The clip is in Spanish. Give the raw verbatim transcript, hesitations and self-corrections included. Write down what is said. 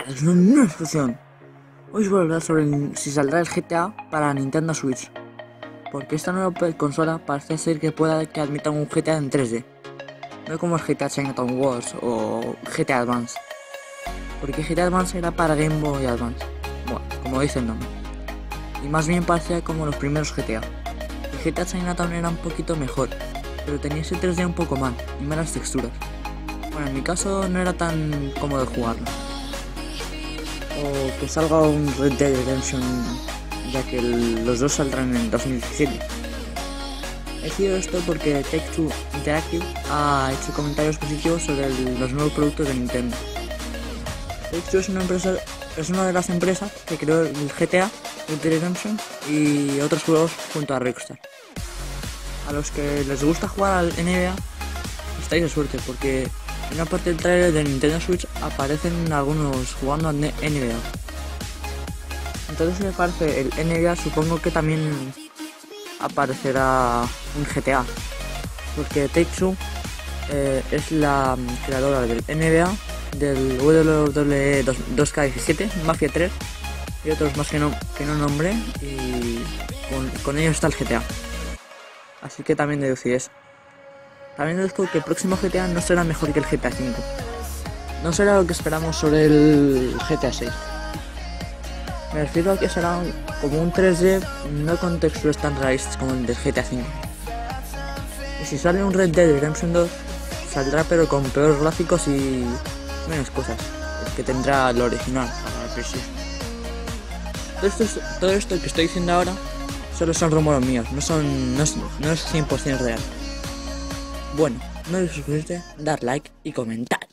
es una nueva discusión. Hoy os voy a hablar sobre el- si saldrá el G T A para Nintendo Switch. Porque esta nueva consola parece ser que pueda que admita un G T A en tres D. No como el G T A Chinatown Wars o G T A Advance. Porque G T A Advance era para Game Boy Advance. Bueno, como dice el nombre. Y más bien parecía como los primeros G T A. El G T A Chinatown era un poquito mejor, pero tenía ese tres D un poco mal y malas texturas. Bueno, en mi caso no era tan cómodo jugarlo. O que salga un Red Dead Redemption, ya que el- los dos saldrán en dos mil diecisiete. He decidido esto porque Take-Two Interactive ha hecho comentarios positivos sobre el- los nuevos productos de Nintendo. Take-Two es una empresa, es una de las empresas que creó el G T A, Red Dead Redemption y otros juegos junto a Rockstar. A los que les gusta jugar al N B A, estáis de suerte porque en una parte del trailer de Nintendo Switch aparecen algunos jugando al N B A. Entonces si aparece el N B A, supongo que también aparecerá un G T A, porque Take-Two eh, es la mm, creadora del N B A, del W W E dos K diecisiete, Mafia tres y otros más que no, que no nombré, y con, con ellos está el G T A. Así que también deducí eso. También deduzco que el próximo G T A no será mejor que el G T A cinco. No será lo que esperamos sobre el G T A seis. Me refiero a que será como un tres D, no con texturas tan realistas como el del G T A cinco. Y si sale un Red Dead Redemption dos, saldrá pero con peores gráficos y menos cosas que tendrá lo original para la PlayStation. Todo esto, es- todo esto que estoy diciendo ahora solo son rumores míos, no son no es, no es cien por ciento real. Bueno, no olvides suscribirte, dar like y comentar.